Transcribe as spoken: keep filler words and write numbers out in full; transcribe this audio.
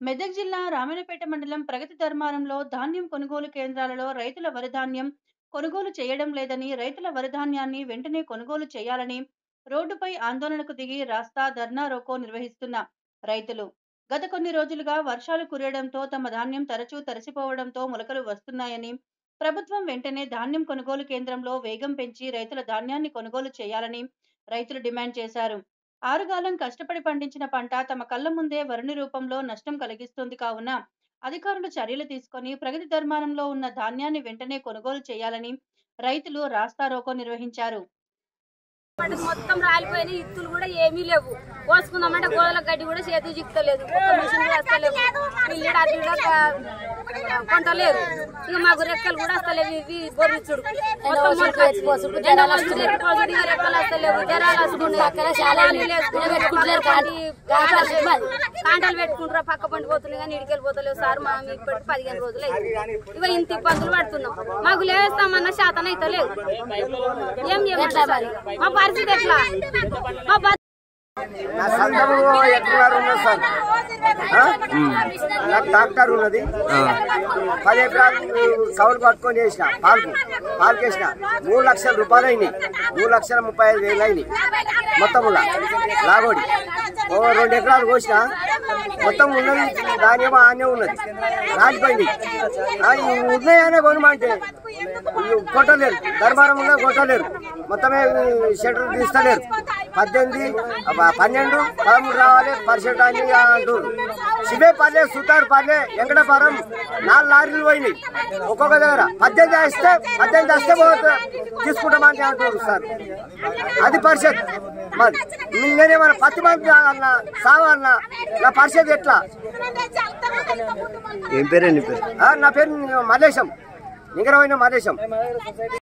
మెదక్ జిల్లా రామన్నపేట మండలం ప్రగతి ధర్మారంలో ధాన్యం కొనుగోలు కేంద్రాలలో రైతుల వరి ధాన్యం కొనుగోలు చేయడం లేదని, రైతుల వరి ధాన్యాన్ని వెంటనే కొనుగోలు చేయాలని రోడ్డుపై ఆందోళనకు దిగి రాస్తా ధర్నా రోకో నిర్వహిస్తున్న రైతులు గత కొన్ని రోజులుగా వర్షాలు కురియడంతో తమ ధాన్యం తరచూ తడిసిపోవడంతో మొలకలు వస్తున్నాయని, ప్రభుత్వం వెంటనే ధాన్యం కొనుగోలు కేంద్రంలో వేగం పెంచి రైతుల ధాన్యాన్ని కొనుగోలు చేయాలని రైతులు డిమాండ్ చేశారు. ఆరుగాలం కష్టపడి పండించిన పంట తమ కళ్ల ముందే వరుణి రూపంలో నష్టం కలిగిస్తుంది. కావున అధికారులు చర్యలు తీసుకొని ప్రగతి ధర్మారంలో ఉన్న ధాన్యాన్ని వెంటనే కొనుగోలు చేయాలని రైతులు రాస్తా రోకో నిర్వహించారు. మొత్తం రాలిపోయిన ఇత్తులు కూడా ఏమీ లేవు. కోసుకుందామంటే గోదల గడ్డి కూడా చేతి చిక్కలేదు. మిషన్ కూడా వస్తలేవు. ఇల్లు అది కూడా కొంటలేరు. ఇక మాకు రెక్కలు కూడా వస్తలేవు. ఇవి గొర్రెచ్చుడు రెక్కలు వస్తలేవు. జరాలు కాంటలు పెట్టుకుంటారు. పక్క పండి పోతున్నాయి కానీ ఇడికెళ్ళి పోతలేవు సార్. మా ఇప్పటికి పదిహేను రోజులు అయింది. ఇక ఇంత ఇబ్బందులు పడుతున్నాం. మాకు లేస్తామన్న శాతం అయితే లేవు. ఏం చేయమంటారు? మా పరిస్థితి ఎట్లా? మా నాకు ట్రాక్టర్ ఉన్నది. పది ఎకరాలు కౌలు పట్టుకొని చేసిన పాలకు పాలకు వేసిన మూడు లక్షల రూపాయలు అయినాయి. మూడు లక్షల ముప్పై ఐదు వేలు అయినాయి మొత్తం లాగోడి. ఓ రెండు ఎకరాలు కోసిన మొత్తం ఉన్నది ధాన్యం ఆనే ఉన్నది. రాలిపోయింది. ఉన్నాయనే కొనమంటే కొట్టలేరు. ధర్మారం ఉన్నా కొట్టలేరు. మొత్తమే షెటర్ తీస్తలేరు. పద్దెనిమిది పన్నెండు పదమూడు రావాలి పర్సెంట్ అని అంటారు. శివే పల్లె సుతారు పల్లె వెంకటపురం నాలుగు లారీలు పోయినాయి. ఒక్కొక్క దగ్గర పద్దెనిమిది వేస్తే పద్దెనిమిది వేస్తే తీసుకుంటామని అంటారు సార్. అది పరిషత్. మరి నేనేమన్నా పత్తి మంది అన్నా సావన్నా నా పరిషత్ ఎట్లా? ఏం పేరు? నా పేరు మల్లేశం. నిగరమైన మల్లేశం.